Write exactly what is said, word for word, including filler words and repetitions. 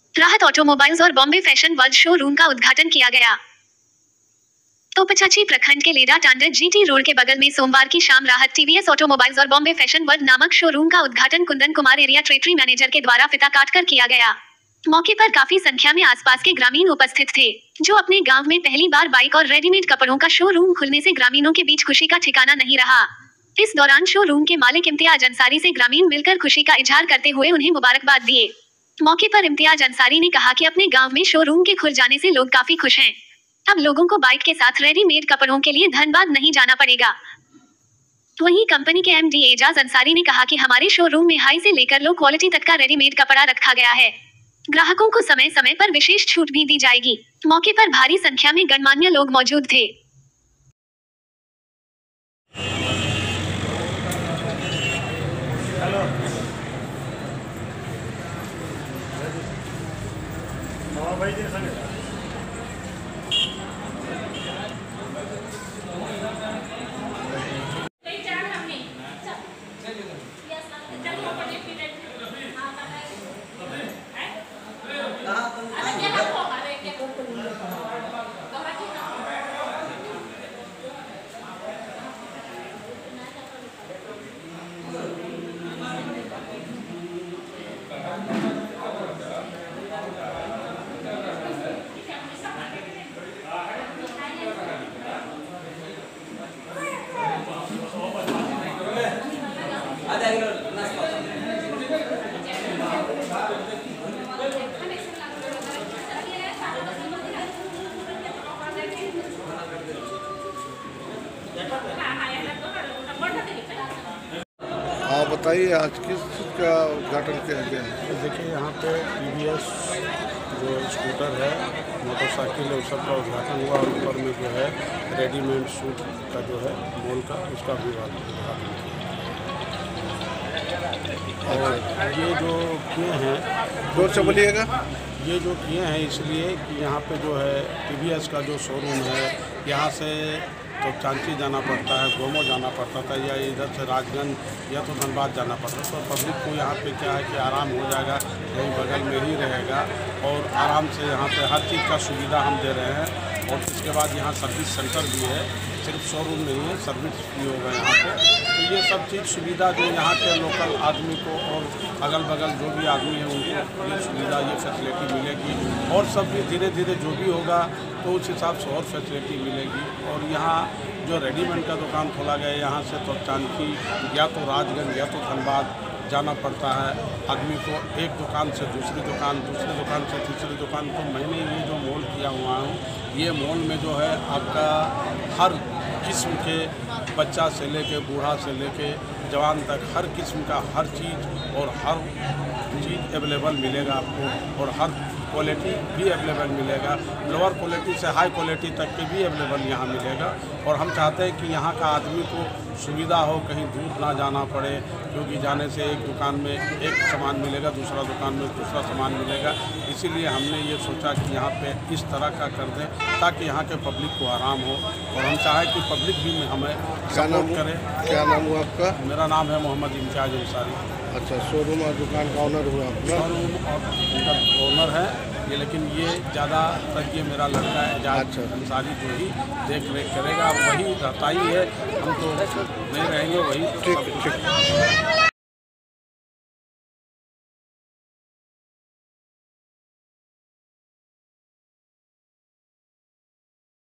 राहत ऑटोमोबाइल्स और Bombay fashion world showroom का उद्घाटन किया गया। तो पचाची प्रखंड के लेडा टांडर जीटी रोड के बगल में सोमवार की शाम राहत टीवीएस ऑटोमोबाइल्स और बॉम्बे फैशन वर्ल्ड नामक शोरूम का उद्घाटन Kundan Kumar area territory manager के द्वारा फिता काटकर किया गया। मौके पर काफी संख्या में आसपास के ग्रामीण उपस्थित थे, जो अपने गांव में पहली बार बाइक और रेडीमेड कपड़ों का शोरूम खुलने से ग्रामीणों के बीच खुशी का ठिकाना नहीं रहा। इस दौरान शोरूम के मालिक इम्तियाज अंसारी से ग्रामीण मिलकर खुशी का इजहार करते हुए उन्हें मुबारकबाद दिए। मौके पर इम्तियाज अंसारी ने कहा कि अपने गांव में शोरूम के खुल जाने से लोग काफी खुश हैं। अब लोगों को बाइक के साथ रेडीमेड कपड़ों के लिए धनबाद नहीं जाना पड़ेगा। वहीं कंपनी के एमडी एजाज अंसारी ने कहा कि हमारे शोरूम में हाई से लेकर लो क्वालिटी तक का रेडीमेड कपड़ा रखा गया है। ग्राहकों को समय समय पर विशेष छूट भी दी जाएगी। मौके पर भारी संख्या में गणमान्य लोग मौजूद थे। हाँ बताइए, आज किस चीज़ का उद्घाटन किया गया है? देखिए, यहाँ पे टीवीएस जो स्कूटर है, मोटरसाइकिल है, उस सब का उद्घाटन हुआ और ऊपर में जो है रेडीमेड सूट का जो है मॉल का, उसका भी उद्घाटन किया। और ये जो किए हैं, जोर से बोलिएगा। ये जो किए हैं इसलिए कि यहाँ पे जो है टीवीएस का जो शोरूम है, यहाँ से तो चांची जाना पड़ता है, गोमो जाना पड़ता था, या इधर से राजगंज या तो धनबाद जाना पड़ता था। तो पब्लिक को यहाँ पे क्या है कि आराम हो जाएगा, यहीं बगल में ही रहेगा और आराम से यहाँ पे हर चीज़ का सुविधा हम दे रहे हैं। और इसके बाद यहाँ सर्विस सेंटर भी है, सिर्फ शोरूम नहीं है, सर्विस भी होगा यहाँ पे। तो ये सब चीज़ सुविधा जो यहाँ के लोकल आदमी को और अगल बगल जो भी आदमी है उनको ये सुविधा, ये फैसिलिटी मिलेगी। और सब भी धीरे धीरे जो भी होगा तो उस हिसाब से और फैसिलिटी मिलेगी। और यहाँ जो रेडीमेड का दुकान खोला गया है, यहाँ से तो चांदकी या तो राजगंज या तो धनबाद जाना पड़ता है आदमी को, एक दुकान से दूसरी दुकान, दूसरी दुकान से तीसरी दुकान। तो मैंने ये जो मॉल किया हुआ हूँ, ये मॉल में जो है आपका हर किस्म के बच्चा से लेके बूढ़ा से लेके जवान तक हर किस्म का हर चीज़ और हर चीज़ अवेलेबल मिलेगा आपको। और हर क्वालिटी भी अवेलेबल मिलेगा, लोअर क्वालिटी से हाई क्वालिटी तक के भी अवेलेबल यहाँ मिलेगा। और हम चाहते हैं कि यहाँ का आदमी को सुविधा हो, कहीं दूर ना जाना पड़े, क्योंकि जाने से एक दुकान में एक सामान मिलेगा, दूसरा दुकान में दूसरा सामान मिलेगा। इसीलिए हमने ये सोचा कि यहाँ पे इस तरह का कर दें ताकि यहाँ के पब्लिक को आराम हो। और हम चाहें कि पब्लिक भी हमें सपोर्ट करे। क्या नाम हुआ आपका? मेरा नाम है मोहम्मद इम्तियाज अंसारी। अच्छा, शोरूम और दुकान का ऑनर हुआ आपका? शोरूम और उनका ओनर है ये, लेकिन ये ज़्यादा तक ये मेरा लड़का है एजाज अंसारी, जो ही देख रेख करेगा। वही रहता ही है, हम तो नहीं रहेंगे, वही ठीक ठीक।